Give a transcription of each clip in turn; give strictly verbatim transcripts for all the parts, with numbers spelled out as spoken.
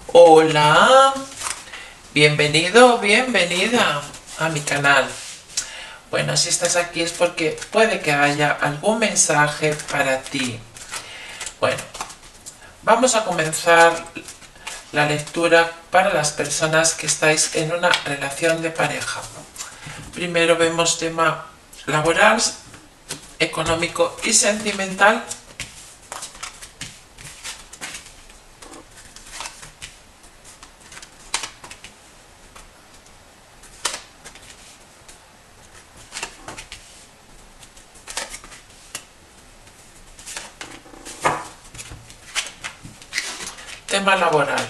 Hola, bienvenido o bienvenida a mi canal. Bueno, si estás aquí es porque puede que haya algún mensaje para ti. Bueno, vamos a comenzar la lectura para las personas que estáis en una relación de pareja. Primero vemos tema laboral, económico y sentimental. Tema laboral.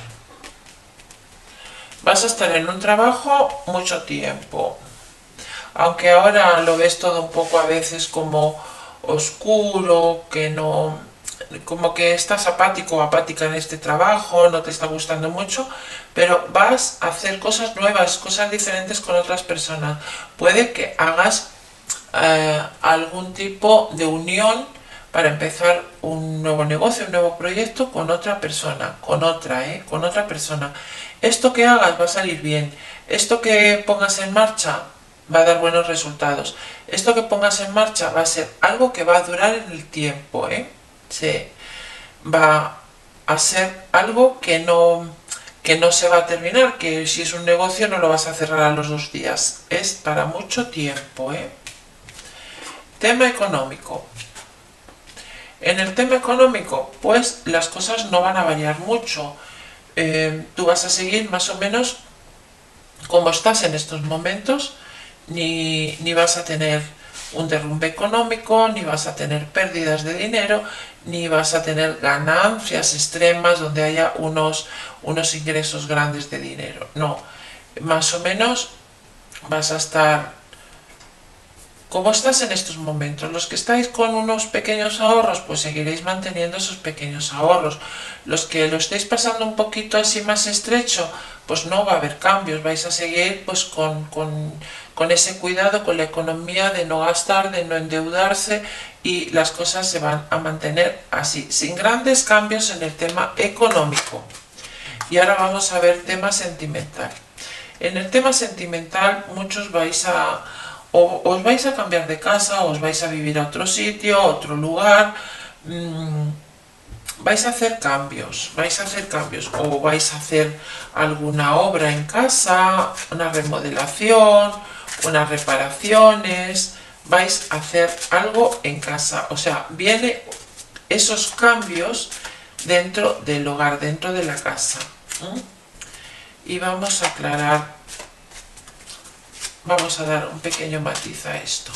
Vas a estar en un trabajo mucho tiempo. Aunque ahora lo ves todo un poco a veces como oscuro, que no, como que estás apático o apática en este trabajo, no te está gustando mucho, pero vas a hacer cosas nuevas, cosas diferentes con otras personas. Puede que hagas eh, algún tipo de unión para empezar un nuevo negocio, un nuevo proyecto con otra persona, con otra, ¿eh? Con otra persona. Esto que hagas va a salir bien. Esto que pongas en marcha va a dar buenos resultados. Esto que pongas en marcha va a ser algo que va a durar en el tiempo, ¿eh? Sí. Va a ser algo que no, que no se va a terminar, que si es un negocio no lo vas a cerrar a los dos días. Es para mucho tiempo, ¿eh? Tema económico. En el tema económico, pues las cosas no van a variar mucho. Eh, tú vas a seguir más o menos como estás en estos momentos, ni, ni vas a tener un derrumbe económico, ni vas a tener pérdidas de dinero, ni vas a tener ganancias extremas donde haya unos, unos ingresos grandes de dinero. No, más o menos vas a estar como estás en estos momentos. Los que estáis con unos pequeños ahorros, pues seguiréis manteniendo esos pequeños ahorros. Los que lo estáis pasando un poquito así más estrecho, pues no va a haber cambios. Vais a seguir pues con, con, con ese cuidado con la economía de no gastar, de no endeudarse, y las cosas se van a mantener así, sin grandes cambios en el tema económico. Y ahora vamos a ver tema sentimental. En el tema sentimental muchos vais a... o os vais a cambiar de casa, o os vais a vivir a otro sitio, a otro lugar, mmm, vais a hacer cambios, vais a hacer cambios, o vais a hacer alguna obra en casa, una remodelación, unas reparaciones, vais a hacer algo en casa, o sea, vienen esos cambios dentro del hogar, dentro de la casa. ¿Mm? Y vamos a aclarar. Vamos a dar un pequeño matiz a esto.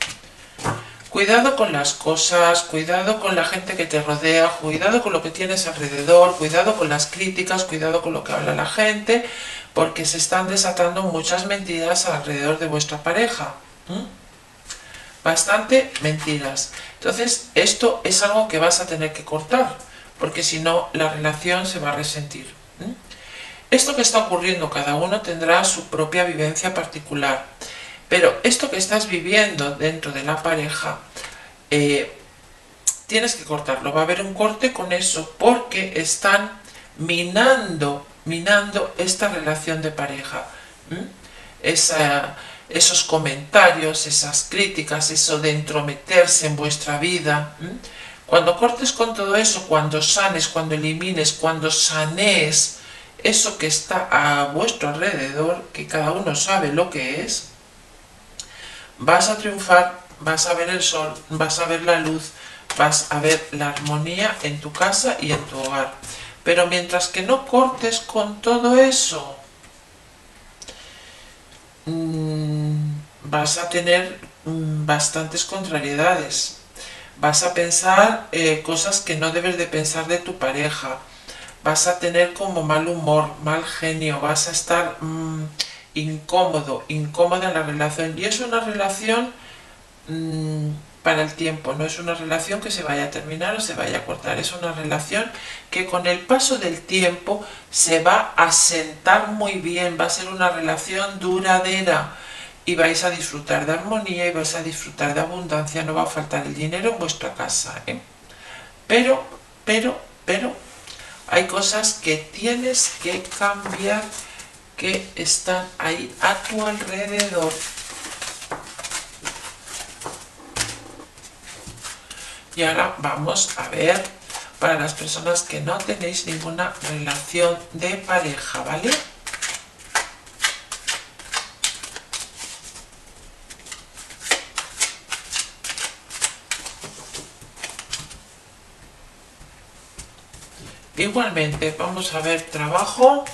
Cuidado con las cosas, cuidado con la gente que te rodea, cuidado con lo que tienes alrededor, cuidado con las críticas, cuidado con lo que habla la gente, porque se están desatando muchas mentiras alrededor de vuestra pareja. ¿Mm? Bastante mentiras. Entonces, esto es algo que vas a tener que cortar, porque si no, la relación se va a resentir. ¿Mm? Esto que está ocurriendo, cada uno tendrá su propia vivencia particular, pero esto que estás viviendo dentro de la pareja, eh, tienes que cortarlo. Va a haber un corte con eso porque están minando, minando esta relación de pareja. ¿Mm? Esa, esos comentarios, esas críticas, eso de entrometerse en vuestra vida. ¿Mm? Cuando cortes con todo eso, cuando sanes, cuando elimines, cuando sanees eso que está a vuestro alrededor, que cada uno sabe lo que es, vas a triunfar, vas a ver el sol, vas a ver la luz, vas a ver la armonía en tu casa y en tu hogar. Pero mientras que no cortes con todo eso, mmm, vas a tener mmm, bastantes contrariedades. Vas a pensar eh, cosas que no debes de pensar de tu pareja. Vas a tener como mal humor, mal genio, vas a estar mmm, incómodo, incómoda en la relación. Y es una relación mmm, para el tiempo, no es una relación que se vaya a terminar o se vaya a cortar. Es una relación que con el paso del tiempo se va a sentar muy bien, va a ser una relación duradera. Y vais a disfrutar de armonía y vais a disfrutar de abundancia, no va a faltar el dinero en vuestra casa, ¿eh? Pero, pero, pero... Hay cosas que tienes que cambiar que están ahí a tu alrededor. Y ahora vamos a ver para las personas que no tenéis ninguna relación de pareja, ¿vale? Igualmente vamos a ver trabajo,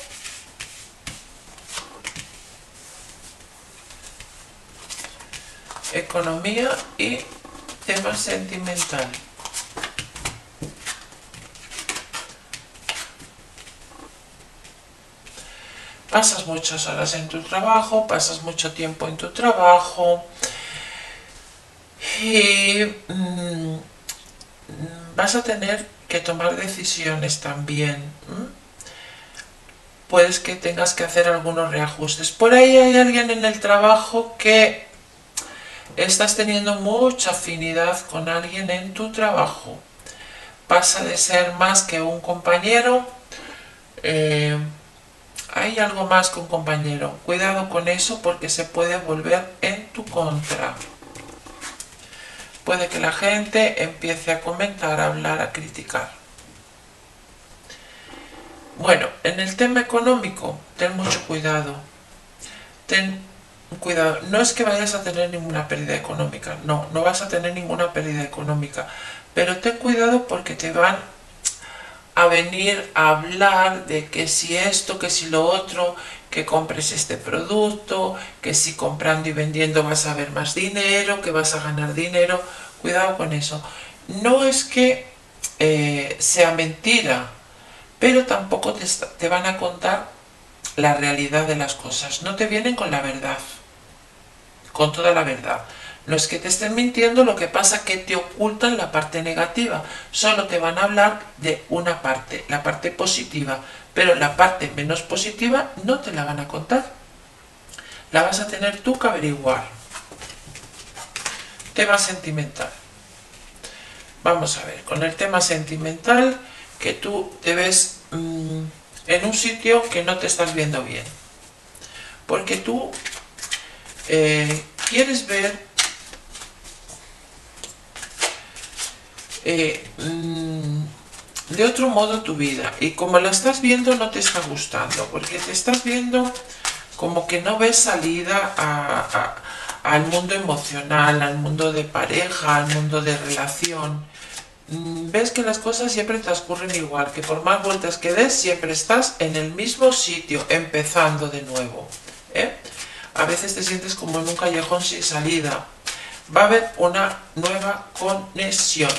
economía y tema sentimental. Pasas muchas horas en tu trabajo, pasas mucho tiempo en tu trabajo y mmm, vas a tener que tomar decisiones también. ¿Mm? Puedes que tengas que hacer algunos reajustes. Por ahí hay alguien en el trabajo que estás teniendo mucha afinidad con alguien en tu trabajo. Pasa de ser más que un compañero. Eh, hay algo más que un compañero. Cuidado con eso porque se puede volver en tu contra. Puede que la gente empiece a comentar, a hablar, a criticar. Bueno, en el tema económico, ten mucho cuidado. Ten cuidado. No es que vayas a tener ninguna pérdida económica. No, no vas a tener ninguna pérdida económica. Pero ten cuidado porque te van a venir a hablar de que si esto, que si lo otro, que compres este producto, que si comprando y vendiendo vas a ver más dinero, que vas a ganar dinero. Cuidado con eso. No es que eh, sea mentira, pero tampoco te, te van a contar la realidad de las cosas. No te vienen con la verdad, con toda la verdad. No es que te estén mintiendo, lo que pasa es que te ocultan la parte negativa. Solo te van a hablar de una parte, la parte positiva, pero la parte menos positiva no te la van a contar. La vas a tener tú que averiguar. Tema sentimental. Vamos a ver, con el tema sentimental, que tú te ves mmm, en un sitio que no te estás viendo bien. Porque tú eh, quieres ver eh, mmm, de otro modo tu vida. Y como la estás viendo no te está gustando. Porque te estás viendo como que no ves salida a, a, al mundo emocional, al mundo de pareja, al mundo de relación. Ves que las cosas siempre transcurren igual, que por más vueltas que des, siempre estás en el mismo sitio, empezando de nuevo. ¿eh? A veces te sientes como en un callejón sin salida. Va a haber una nueva conexión.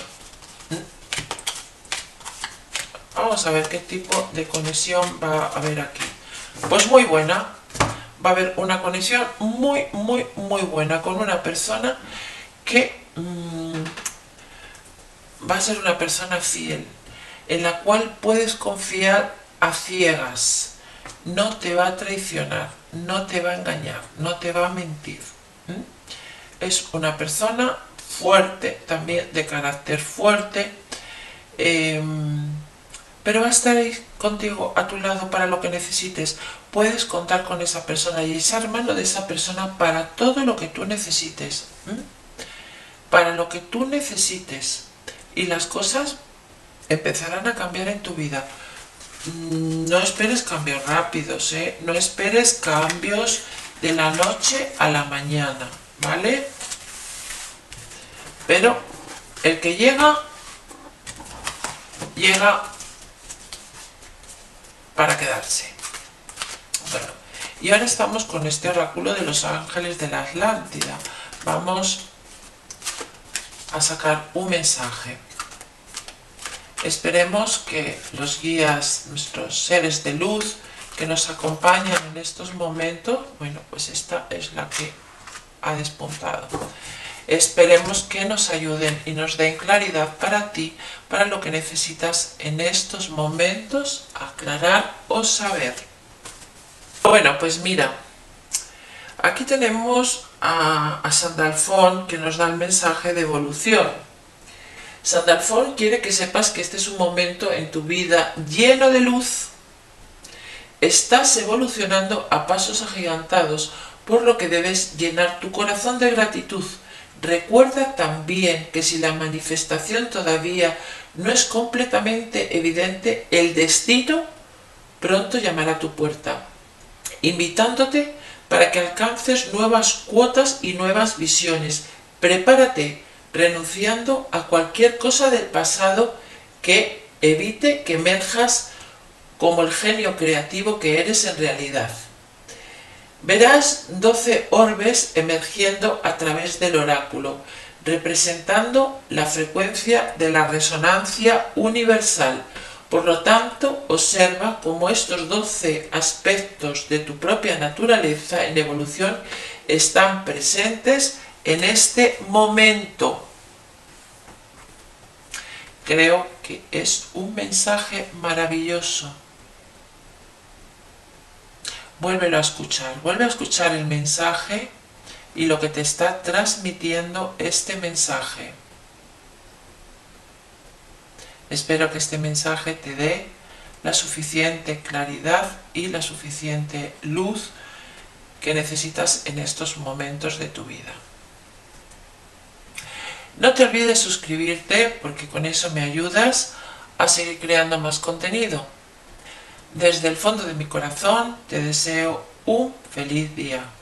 Vamos a ver qué tipo de conexión va a haber aquí. Pues muy buena. Va a haber una conexión muy, muy, muy buena con una persona que mmm, va a ser una persona fiel, en la cual puedes confiar a ciegas. No te va a traicionar, no te va a engañar, no te va a mentir. ¿Mm? Es una persona fuerte, también de carácter fuerte, eh, pero va a estar ahí contigo, a tu lado, para lo que necesites. Puedes contar con esa persona y echar mano de esa persona para todo lo que tú necesites. ¿Mm? Para lo que tú necesites. Y las cosas empezarán a cambiar en tu vida. No esperes cambios rápidos, ¿eh? No esperes cambios de la noche a la mañana, ¿vale? Pero el que llega, llega para quedarse. Bueno, y ahora estamos con este oráculo de los ángeles de la Atlántida. Vamos a sacar un mensaje. Esperemos que los guías, nuestros seres de luz que nos acompañan en estos momentos, bueno, pues esta es la que ha despuntado. Esperemos que nos ayuden y nos den claridad para ti, para lo que necesitas en estos momentos aclarar o saber. Bueno, pues mira, aquí tenemos a, a Sandalfón, que nos da el mensaje de evolución. Sandalphon quiere que sepas que este es un momento en tu vida lleno de luz. Estás evolucionando a pasos agigantados, por lo que debes llenar tu corazón de gratitud. Recuerda también que si la manifestación todavía no es completamente evidente, el destino pronto llamará a tu puerta, invitándote para que alcances nuevas cuotas y nuevas visiones. Prepárate, renunciando a cualquier cosa del pasado que evite que emerjas como el genio creativo que eres en realidad. Verás doce orbes emergiendo a través del oráculo, representando la frecuencia de la resonancia universal. Por lo tanto, observa cómo estos doce aspectos de tu propia naturaleza en evolución están presentes en este momento. Creo que es un mensaje maravilloso. Vuélvelo a escuchar, vuelve a escuchar el mensaje y lo que te está transmitiendo este mensaje. Espero que este mensaje te dé la suficiente claridad y la suficiente luz que necesitas en estos momentos de tu vida. No te olvides suscribirte porque con eso me ayudas a seguir creando más contenido. Desde el fondo de mi corazón te deseo un feliz día.